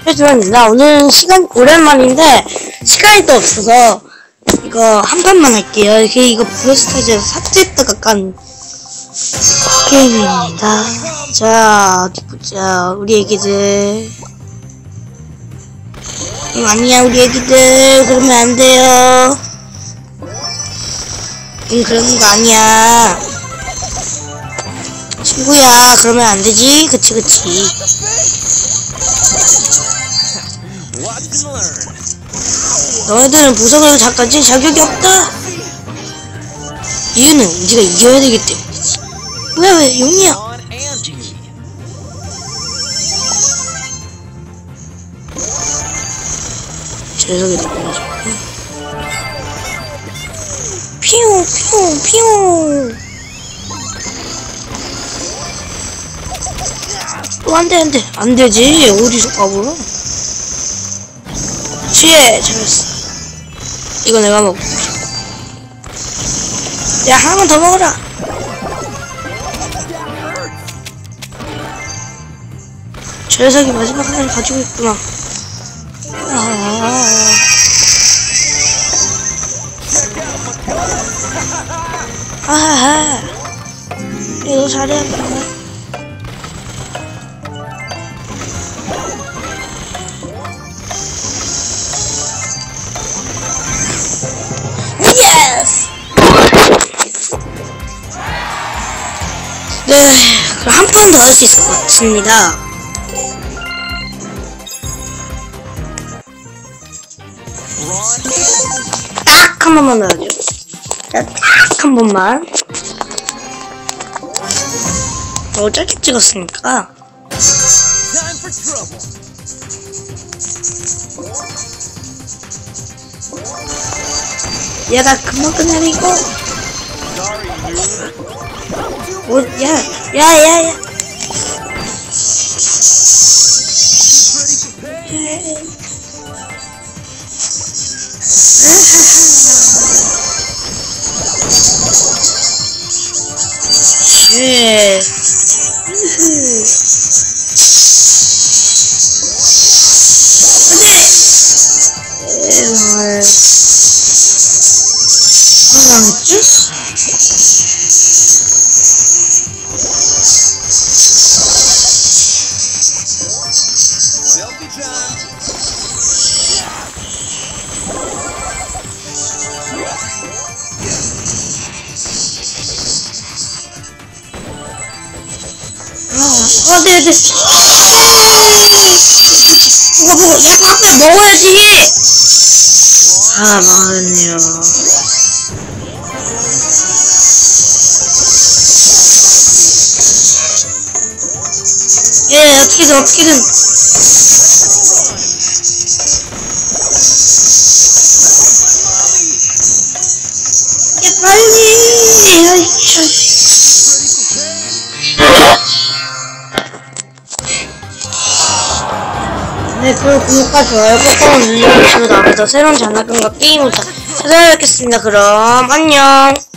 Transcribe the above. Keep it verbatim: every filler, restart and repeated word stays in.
해주었습니다. 오늘은 시간, 오랜만인데, 시간이 또 없어서, 이거 한 판만 할게요. 이게, 이거 브레스타즈에서 삭제했다가 깐 게임입니다. 자, 어디 보자. 우리 애기들. 이거 아니야, 우리 애기들. 그러면 안 돼요. 응, 그런 거 아니야. 친구야, 그러면 안 되지. 그치, 그치. 너희들은 부석을 잠깐지 자격이 없다. 이유는 우리가 이겨야 되기 때문이지. 왜, 왜, 용이야. 재석이 누구지? 피용, 피용, 피용. 또 안 돼, 안 돼. 안 되지. 어디서 까불어? 취해. 잘했어. 이거 내가 먹고 싶어. 야, 하나만 더 먹어라. 저 녀석이 마지막 하나를 가지고 있구나. 아. 아하하. 이거 잘해야겠다. 네, 그럼 한 판 더 할 수 있을 것 같습니다. 딱 한 번만 넣어야죠. 딱 한 번만. 너무 짧게 찍었으니까. 야, 나 금방 끝내리고. 뭐, 야, 야, 야, 야. 쉣. 에이, 화장했지? 아, 네, 네. 뭐가, 뭐가, 야, 밥을 먹어야지! 아, 망했네요. 예, 어떻게든, 어떻게든. 야, 빨리! 아이씨. 네, 그리고 구독과 좋아요 꾹꾹 눌러주시고 다음에 더 새로운 장난감과 게임을 찾아뵙겠습니다. 그럼 안녕.